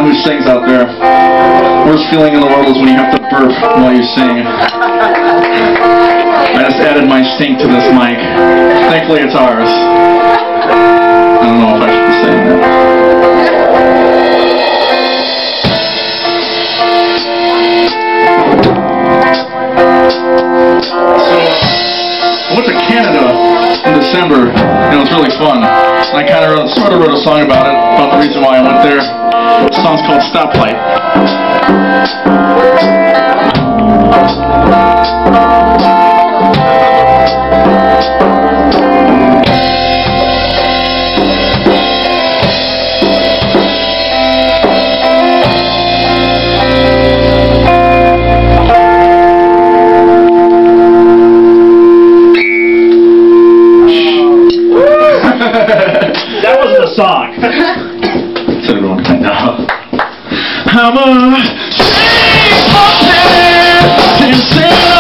who sings out there. Worst feeling in the world is when you have to burp while you sing. I just added my stink to this mic. Thankfully it's ours. I don't know if I should be saying that. So, I went to Canada in December, and it was really fun. And I sort of wrote a song about it, about the reason why I went there. The song's called Stoplight. That wasn't a song. Said it one time now. I'm a